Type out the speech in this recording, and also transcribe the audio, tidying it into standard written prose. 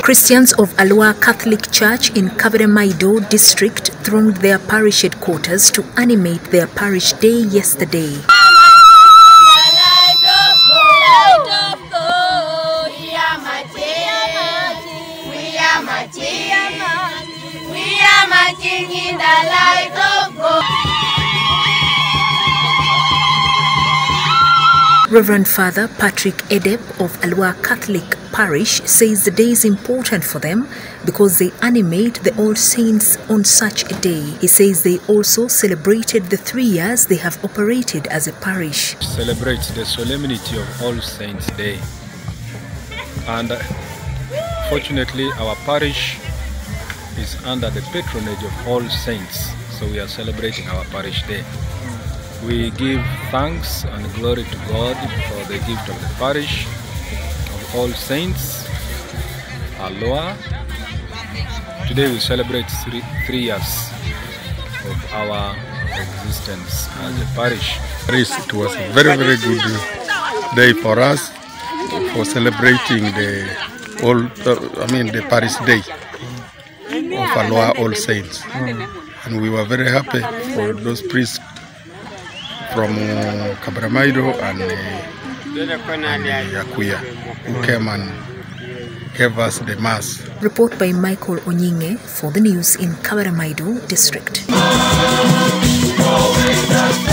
Christians of Alua Catholic Church in Kaveremaido district thronged their parish headquarters to animate their parish day yesterday. Reverend Father Patrick Edep of Alua Catholic Parish says the day is important for them because they animate the All Saints on such a day. He says they also celebrated the 3 years they have operated as a parish. Celebrates the solemnity of All Saints Day, and fortunately our parish is under the patronage of All Saints, so we are celebrating our parish day. We give thanks and glory to God for the gift of the parish of All Saints, Alua. Today we celebrate three years of our existence as a parish. It was a very good day for us for celebrating the parish day of Alua All Saints, and we were very happy for those priests from Kaveremaido and Yakuya who came and gave us the mass. Report by Michael Onyinge for the news in Kaveremaido district.